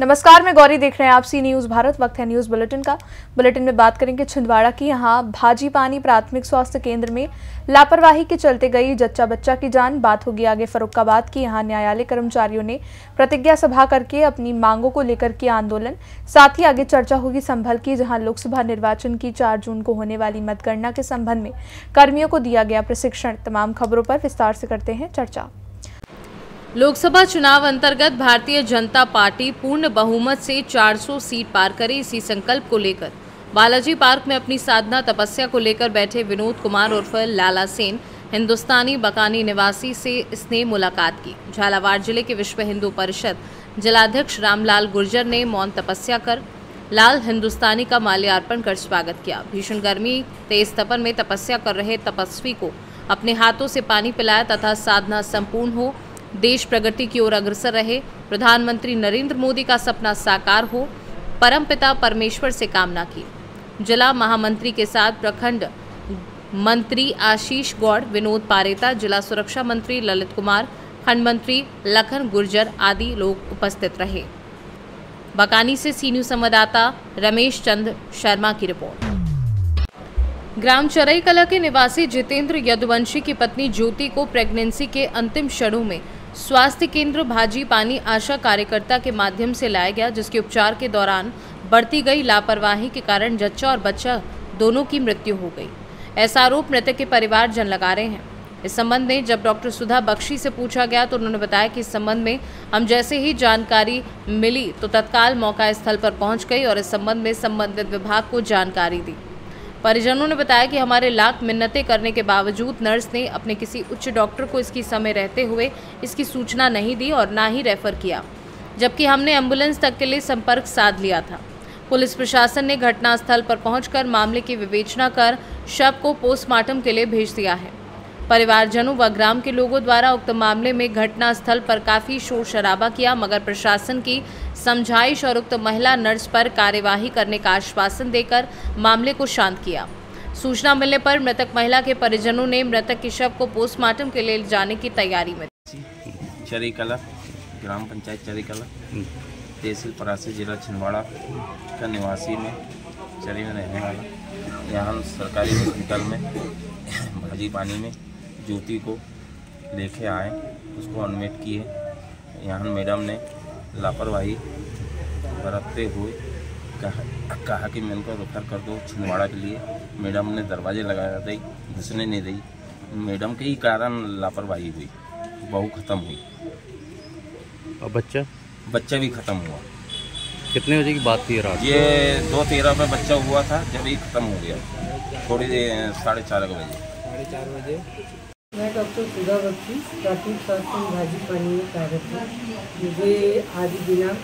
नमस्कार, मैं गौरी, देख रहे हैं आप सी न्यूज़ भारत। वक्त है न्यूज़ बुलेटिन का। बुलेटिन में बात करेंगे छिंदवाड़ा की। यहाँ भाजीपानी प्राथमिक स्वास्थ्य केंद्र में लापरवाही के चलते गई जच्चा बच्चा की जान। बात होगी आगे फर्रुखाबाद की। यहाँ न्यायालय कर्मचारियों ने प्रतिज्ञा सभा करके अपनी मांगों को लेकर किया आंदोलन। साथ ही आगे चर्चा होगी संभल की, जहाँ लोकसभा निर्वाचन की 4 जून को होने वाली मतगणना के संबंध में कर्मियों को दिया गया प्रशिक्षण। तमाम खबरों पर विस्तार से करते हैं चर्चा। लोकसभा चुनाव अंतर्गत भारतीय जनता पार्टी पूर्ण बहुमत से 400 सीट पार करे, इसी संकल्प को लेकर बालाजी पार्क में अपनी साधना तपस्या को लेकर बैठे विनोद कुमार उर्फ लाला सेन हिंदुस्तानी बकानी निवासी से इसने मुलाकात की। झालावाड़ जिले के विश्व हिंदू परिषद जिलाध्यक्ष रामलाल गुर्जर ने मौन तपस्या कर लाल हिंदुस्तानी का माल्यार्पण कर स्वागत किया। भीषण गर्मी तेज तपन में तपस्या कर रहे तपस्वी को अपने हाथों से पानी पिलाया तथा साधना संपूर्ण हो, देश प्रगति की ओर अग्रसर रहे, प्रधानमंत्री नरेंद्र मोदी का सपना साकार हो, परमपिता परमेश्वर से कामना की। जिला महामंत्री के साथ प्रखंड मंत्री आशीष गौड़, विनोद पारेता, जिला सुरक्षा मंत्री ललित कुमार, खंड मंत्री लखन गुर्जर आदि लोग उपस्थित रहे। बकानी से सी न्यूज़ संवाददाता रमेश चंद्र शर्मा की रिपोर्ट। ग्राम चरई कला के निवासी जितेंद्र यदुवंशी की पत्नी ज्योति को प्रेगनेंसी के अंतिम क्षणों में स्वास्थ्य केंद्र भाजीपानी आशा कार्यकर्ता के माध्यम से लाया गया, जिसके उपचार के दौरान बढ़ती गई लापरवाही के कारण जच्चा और बच्चा दोनों की मृत्यु हो गई। ऐसा आरोप मृतक के परिवारजन लगा रहे हैं। इस संबंध में जब डॉक्टर सुधा बख्शी से पूछा गया तो उन्होंने बताया कि इस संबंध में हम जैसे ही जानकारी मिली तो तत्काल मौका स्थल पर पहुंच गई और इस संबंध में संबंधित विभाग को जानकारी दी। परिजनों ने बताया कि हमारे लाख मिन्नतें करने के बावजूद नर्स ने अपने किसी उच्च डॉक्टर को इसकी समय रहते हुए इसकी सूचना नहीं दी और ना ही रेफर किया, जबकि हमने एम्बुलेंस तक के लिए संपर्क साध लिया था। पुलिस प्रशासन ने घटनास्थल पर पहुंचकर मामले की विवेचना कर शव को पोस्टमार्टम के लिए भेज दिया है। परिवारजनों व ग्राम के लोगों द्वारा उक्त मामले में घटनास्थल पर काफी शोर शराबा किया, मगर प्रशासन की समझाइश और उक्त महिला नर्स पर कार्यवाही करने का आश्वासन देकर मामले को शांत किया। सूचना मिलने पर मृतक महिला के परिजनों ने मृतक के शव को पोस्टमार्टम के लिए जाने की तैयारी में। चरई कला, ग्राम पंचायत चरई कला, तहसील परासी, जिला छिंदवाड़ा का निवासी में चरई में रहने वाला। यहाँ सरकारी हॉस्पिटल में भाजीपानी में ज्योति को लेके आए, उसको एडमिट किए। यहाँ मैडम ने लापरवाही बरतते हुए कहा कि मैं उनको रेफर कर दो छिंदवाड़ा के लिए। मैडम ने दरवाजे लगाया दी, घुसने नहीं दी। मैडम के ही कारण लापरवाही हुई, बहू खत्म हुई और बच्चा भी खत्म हुआ। कितने बजे की बात थी रात? ये 2:13 में बच्चा हुआ था, जब ये खत्म हो गया थोड़ी देर 4:30 बजे। मैं डॉक्टर सुधा बख्शी, प्राथमिक स्वास्थ्य भाजीपानी में कार्यरत हूँ। मुझे आज दिनांक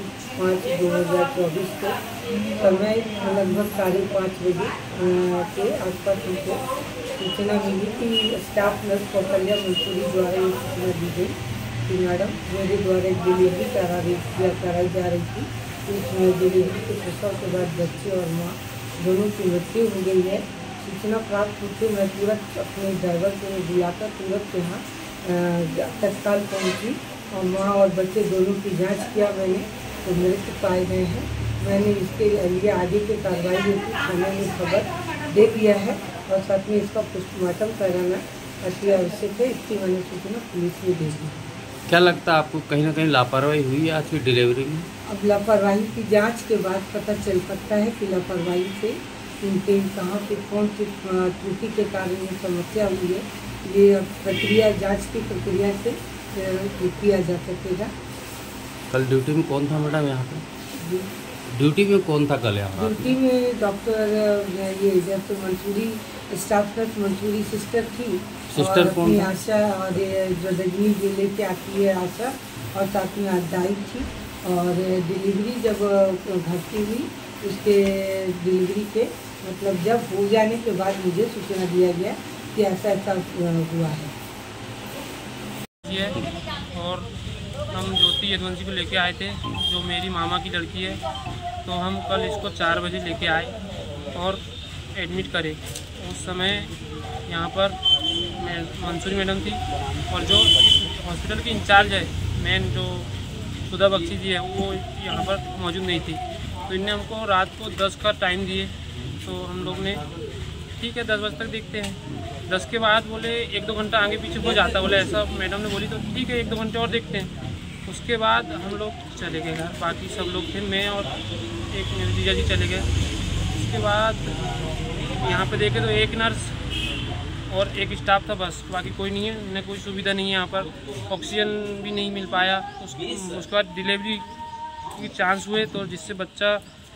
29/5/2024 को समय लगभग 5:30 बजे के आसपास मुझको सूचना मिली कि स्टाफ नर्स कौशल्या मंसूरी द्वारा ये सूचना दी गई कि मैडम मेरे द्वारा एक डिलीवरी कराई जा रही थी। उसमें डिलीवरी के प्रसव के बाद बच्चे और माँ दोनों की मृत्यु हो गई है। सूचना प्राप्त होते मैं तुरंत अपने ड्राइवर को बुलाकर तुरंत यहाँ तत्काल पहुँची और माँ और बच्चे दोनों की जांच किया मैंने, तो मृत पाए गए हैं। मैंने इसके लिए आगे की कार्रवाई होती थाने में खबर दे दिया है और साथ में इसका पोस्टमार्टम कराना अति आवश्यक है। इसकी मैंने सूचना पुलिस में दे दी। क्या लगता है आपको कहीं ना कहीं लापरवाही हुई है आज की डिलीवरी में? अब लापरवाही की जांच के बाद पता चल सकता है कि लापरवाही से इनके कहाँ पे कौन सी त्रुटि के कारण ये समस्या हुई है। ये प्रक्रिया जांच की प्रक्रिया से किया जा सकेगा। कल ड्यूटी में कौन था मैडम यहाँ पे? ड्यूटी में कौन था कल यहाँ? ड्यूटी में डॉक्टर ये जैसे Mansoori staff nurse Mansoori sister थी। सिस्टर कौन? आशा और जो रजनी जो लेके आती है आशा, और साथ में दाई थी। और डिलीवरी जब भर्ती हुई उसके डिलीवरी के मतलब जब हो जाने के बाद मुझे सूचना दिया गया कि ऐसा हुआ है। और हम ज्योति यदुवंशी को लेके आए थे, जो मेरी मामा की लड़की है। तो हम कल इसको 4 बजे लेके आए और एडमिट करे। उस समय यहाँ पर मंसूरी मैडम थी और जो इस हॉस्पिटल की इंचार्ज है, मेन जो सुधा बख्शी जी है, वो यहाँ पर मौजूद नहीं थी। तो इनने हमको रात को 10 का टाइम दिए। तो हम लोग ने ठीक है 10 बजे तक देखते हैं। 10 के बाद बोले 1-2 घंटा आगे पीछे हो जाता, बोले ऐसा मैडम ने बोली। तो ठीक है 1-2 घंटे और देखते हैं। उसके बाद हम लोग चले गए घर, बाकी सब लोग थे, मैं और एक मेरे जीजा जी चले गए। उसके बाद यहाँ पे देखे तो एक नर्स और एक स्टाफ था, बस, बाकी कोई नहीं है। न कोई सुविधा नहीं है यहाँ पर, ऑक्सीजन भी नहीं मिल पाया। उसके बाद डिलीवरी के चांस हुए, तो जिससे बच्चा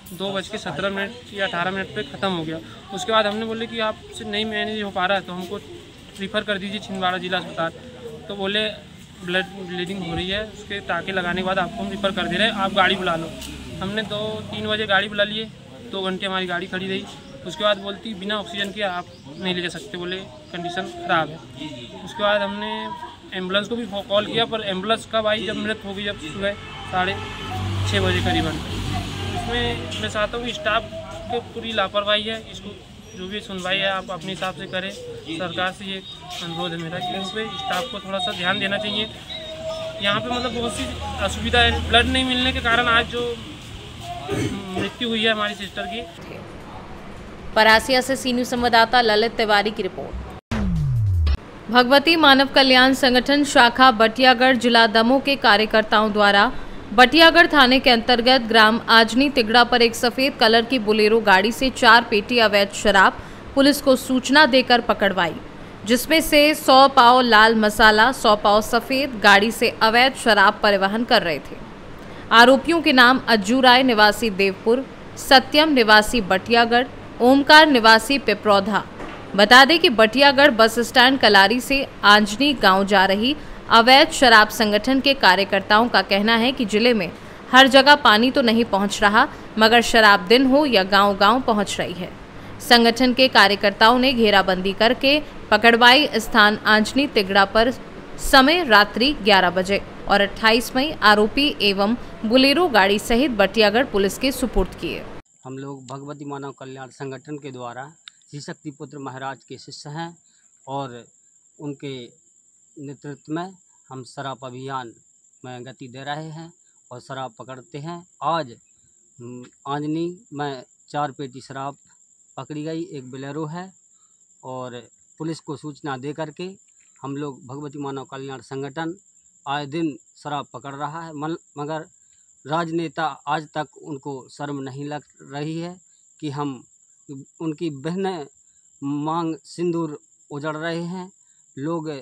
2:17 या 18 पे ख़त्म हो गया। उसके बाद हमने बोले कि आपसे नहीं मैनेज हो पा रहा है तो हमको रिफ़र कर दीजिए छिंदवाड़ा जिला अस्पताल। तो बोले ब्लीडिंग हो रही है, उसके टाँके लगाने के बाद आपको हम रिफ़र कर दे रहे हैं, आप गाड़ी बुला लो। हमने 2-3 बजे गाड़ी बुला लिए, 2 घंटे हमारी गाड़ी खड़ी रही। उसके बाद बोलती बिना ऑक्सीजन के आप नहीं ले जा सकते, बोले कंडीशन ख़राब है। उसके बाद हमने एम्बुलेंस को भी कॉल किया, पर एम्बुलेंस कब आई, जब मृत हो गई, जब सुबह 6:30 बजे करीबन। इसमें मैं चाहता हूँ कि स्टाफ की पूरी लापरवाही है, इसको जो भी सुनवाई है आप अपने हिसाब से करें। सरकार से ये अनुरोध है मेरा कि इस पर स्टाफ को थोड़ा सा ध्यान देना चाहिए। यहाँ पे मतलब बहुत सी असुविधा है, ब्लड नहीं मिलने के कारण आज जो मृत्यु हुई है हमारी सिस्टर की। परासिया से सी न्यूज़ संवाददाता ललित तिवारी की रिपोर्ट। भगवती मानव कल्याण संगठन शाखा बटियागढ़ जिला दमोह के कार्यकर्ताओं द्वारा बटियागढ़ थाने के अंतर्गत ग्राम आजनी तिगड़ा पर एक सफेद कलर की बोलेरो गाड़ी से 4 पेटी अवैध शराब पुलिस को सूचना देकर पकड़वाई, जिसमें से 100 पाव लाल मसाला, 100 पाव सफेद गाड़ी से अवैध शराब परिवहन कर रहे थे। आरोपियों के नाम अज्जू राय निवासी देवपुर, सत्यम निवासी बटियागढ़, ओमकार निवासी पिपरौधा। बता दें कि बटियागढ़ बस स्टैंड कलारी से आंजनी गांव जा रही अवैध शराब संगठन के कार्यकर्ताओं का कहना है कि जिले में हर जगह पानी तो नहीं पहुंच रहा, मगर शराब दिन हो या गांव-गांव पहुंच रही है। संगठन के कार्यकर्ताओं ने घेराबंदी करके पकड़वाई स्थान आंजनी तिगड़ा पर समय रात्रि 11 बजे और 28 मई आरोपी एवं बुलेरो गाड़ी सहित बटियागढ़ पुलिस के सुपुर्द किए। हम लोग भगवती मानव कल्याण संगठन के द्वारा श्री शक्तिपुत्र महाराज के शिष्य हैं और उनके नेतृत्व में हम शराब अभियान में गति दे रहे हैं और शराब पकड़ते हैं। आज आंजनी में 4 पेटी शराब पकड़ी गई, एक बोलेरो है और पुलिस को सूचना दे करके हम लोग भगवती मानव कल्याण संगठन आए दिन शराब पकड़ रहा है, मगर राजनेता आज तक उनको शर्म नहीं लग रही है कि हम उनकी बहनें मांग सिंदूर उजड़ रहे हैं। लोग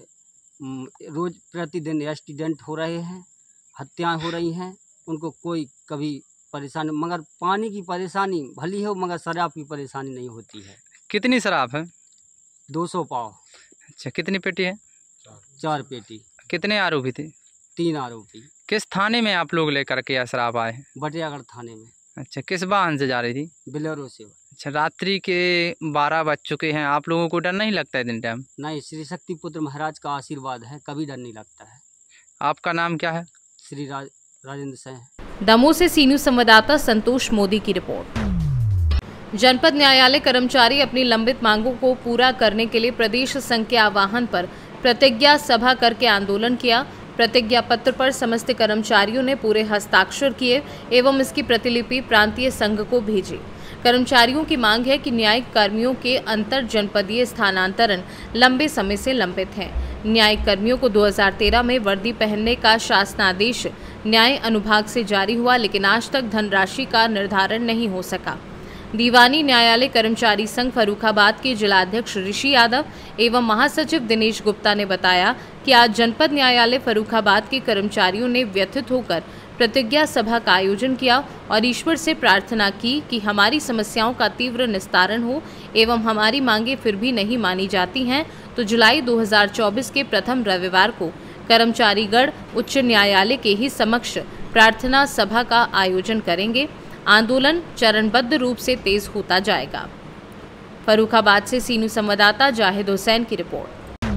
रोज प्रतिदिन एक्सीडेंट हो रहे हैं, हत्याएं हो रही हैं, उनको कोई कभी परेशानी, मगर पानी की परेशानी भली हो मगर शराब की परेशानी नहीं होती है। कितनी शराब है? 200 पाव। अच्छा, कितनी पेटी है? 4 पेटी। कितने आरोपी थे? 3 आरोपी। किस थाने में आप लोग लेकर के यह शराब आए हैं? बटियागढ़ थाने में। अच्छा, किस वाहन से जा रही थी? बोलेरो से। अच्छा, रात्रि के 12 बज चुके हैं, आप लोगों को डर नहीं लगता है दिन टाइम? नहीं, श्री शक्तिपुत्र महाराज का आशीर्वाद है, कभी डर नहीं लगता है। आपका नाम क्या है? श्री राजेंद्र सिंह। दमोह से सी न्यूज़ संवाददाता संतोष मोदी की रिपोर्ट। जनपद न्यायालय कर्मचारी अपनी लंबित मांगों को पूरा करने के लिए प्रदेश संघ के आह्वान पर प्रतिज्ञा सभा करके आंदोलन किया। प्रतिज्ञा पत्र पर समस्त कर्मचारियों ने पूरे हस्ताक्षर किए एवं इसकी प्रतिलिपि प्रांतीय संघ को भेजी। कर्मचारियों की मांग है कि न्यायिक कर्मियों के अंतर जनपदीय स्थानांतरण लंबे समय से लंबित हैं। न्यायिक कर्मियों को 2013 में वर्दी पहनने का शासनादेश न्याय अनुभाग से जारी हुआ, लेकिन आज तक धनराशि का निर्धारण नहीं हो सका। दीवानी न्यायालय कर्मचारी संघ फर्रुखाबाद के जिलाध्यक्ष ऋषि यादव एवं महासचिव दिनेश गुप्ता ने बताया कि आज जनपद न्यायालय फर्रुखाबाद के कर्मचारियों ने व्यथित होकर प्रतिज्ञा सभा का आयोजन किया और ईश्वर से प्रार्थना की कि हमारी समस्याओं का तीव्र निस्तारण हो एवं हमारी मांगे फिर भी नहीं मानी जाती हैं तो जुलाई 2024 के प्रथम रविवार को कर्मचारीगढ़ उच्च न्यायालय के ही समक्ष प्रार्थना सभा का आयोजन करेंगे। आंदोलन चरणबद्ध रूप से तेज होता जाएगा। फर्रुखाबाद से सी न्यूज़ संवाददाता जाहिद हुसैन की रिपोर्ट।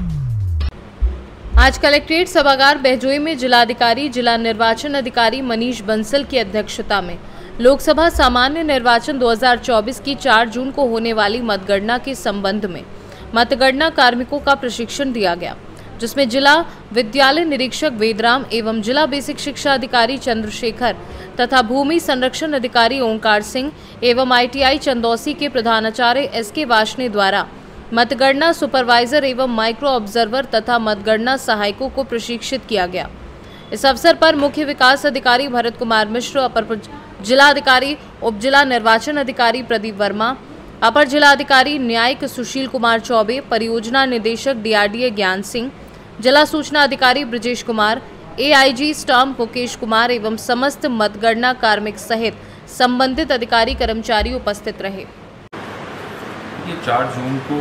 आज कलेक्ट्रेट सभागार बहजोई में जिलाधिकारी जिला निर्वाचन अधिकारी मनीष बंसल की अध्यक्षता में लोकसभा सामान्य निर्वाचन 2024 की 4 जून को होने वाली मतगणना के संबंध में मतगणना कार्मिकों का प्रशिक्षण दिया गया। जिसमें जिला विद्यालय निरीक्षक वेदराम एवं जिला बेसिक शिक्षा अधिकारी चंद्रशेखर तथा भूमि संरक्षण अधिकारी ओंकार सिंह एवं ITI चंदौसी के प्रधानाचार्य SK वाशने द्वारा मतगणना सुपरवाइजर एवं माइक्रो ऑब्जर्वर तथा मतगणना सहायकों को प्रशिक्षित किया गया। इस अवसर पर मुख्य विकास अधिकारी भरत कुमार मिश्र, अपर जिला अधिकारी उप जिला निर्वाचन अधिकारी प्रदीप वर्मा, अपर जिला अधिकारी न्यायिक सुशील कुमार चौबे, परियोजना निदेशक DRDA ज्ञान सिंह, जिला सूचना अधिकारी ब्रजेश कुमार, AIG स्टाम्प मुकेश कुमार एवं समस्त मतगणना कार्मिक सहित संबंधित अधिकारी कर्मचारी उपस्थित रहे। ये 4 जून को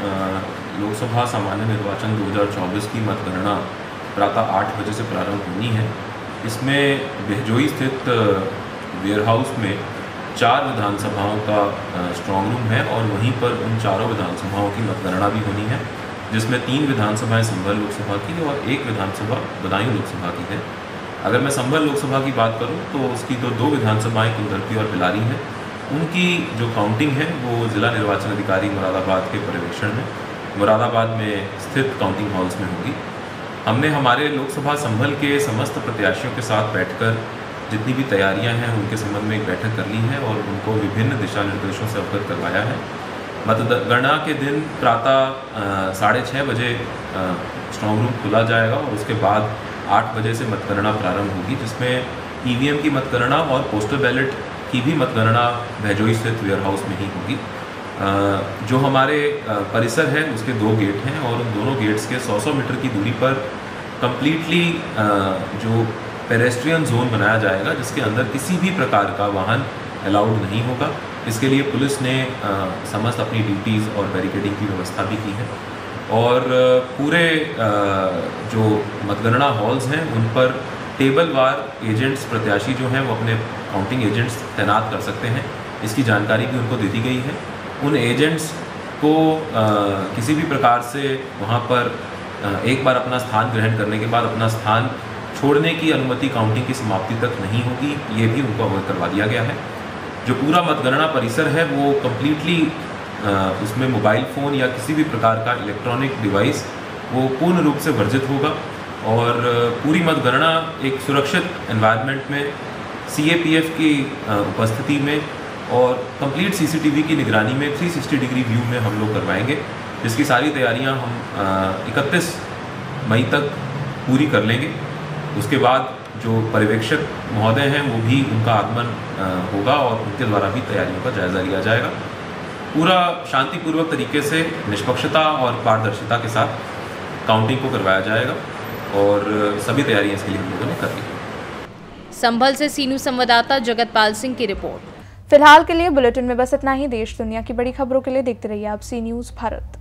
लोकसभा सामान्य निर्वाचन 2024 की मतगणना प्रातः 8 बजे से प्रारंभ होनी है। इसमें बेहजोई स्थित वेयरहाउस में 4 विधानसभाओं का स्ट्रॉन्ग रूम है और वहीं पर उन चारों विधानसभाओं की मतगणना भी होनी है, जिसमें 3 विधानसभाएं संभल लोकसभा की और 1 विधानसभा बदायूं लोकसभा की है। अगर मैं संभल लोकसभा की बात करूं तो उसकी तो 2 विधानसभाएं कुंदरती और बिलारी हैं। उनकी जो काउंटिंग है वो जिला निर्वाचन अधिकारी मुरादाबाद के पर्यवेक्षण में मुरादाबाद में स्थित काउंटिंग हॉल्स में होगी। हमने हमारे लोकसभा संभल के समस्त प्रत्याशियों के साथ बैठकर जितनी भी तैयारियां हैं उनके संबंध में एक बैठक कर ली है और उनको विभिन्न दिशा निर्देशों से अवगत करवाया है। मतगणना के दिन प्रातः 6:30 बजे स्ट्रॉन्ग रूम खुला जाएगा और उसके बाद 8 बजे से मतगणना प्रारंभ होगी, जिसमें EVM की मतगणना और पोस्टल बैलेट की भी मतगणना भैजोई स्थित वेयरहाउस में ही होगी। जो हमारे परिसर है उसके 2 गेट हैं और उन दोनों गेट्स के 100-100 मीटर की दूरी पर कंप्लीटली जो पेडेस्ट्रियन जोन बनाया जाएगा, जिसके अंदर किसी भी प्रकार का वाहन अलाउड नहीं होगा। इसके लिए पुलिस ने समस्त अपनी ड्यूटीज़ और बैरिकेडिंग की व्यवस्था भी की है और पूरे जो मतगणना हॉल्स हैं उन पर टेबल वार एजेंट्स प्रत्याशी जो हैं वो अपने काउंटिंग एजेंट्स तैनात कर सकते हैं। इसकी जानकारी भी उनको दे दी गई है। उन एजेंट्स को किसी भी प्रकार से वहाँ पर एक बार अपना स्थान ग्रहण करने के बाद अपना स्थान छोड़ने की अनुमति काउंटिंग की समाप्ति तक नहीं होगी, ये भी उनको अवगत करवा दिया गया है। जो पूरा मतगणना परिसर है वो कम्प्लीटली उसमें मोबाइल फ़ोन या किसी भी प्रकार का इलेक्ट्रॉनिक डिवाइस वो पूर्ण रूप से वर्जित होगा और पूरी मतगणना एक सुरक्षित एनवायरनमेंट में CAPF की उपस्थिति में और कंप्लीट CCTV की निगरानी में 360 डिग्री व्यू में हम लोग करवाएंगे, जिसकी सारी तैयारियां हम 31 मई तक पूरी कर लेंगे। उसके बाद जो पर्यवेक्षक महोदय हैं वो भी उनका आगमन होगा और उनके द्वारा भी तैयारियों का जायज़ा लिया जाएगा। पूरा शांतिपूर्वक तरीके से निष्पक्षता और पारदर्शिता के साथ काउंटिंग को करवाया जाएगा और सभी तैयारियां इसके लिए हम लोगों ने कर ली। संभल से सीनू संवाददाता जगतपाल सिंह की रिपोर्ट। फिलहाल के लिए बुलेटिन में बस इतना ही। देश दुनिया की बड़ी खबरों के लिए देखते रहिए आप सी न्यूज़ भारत।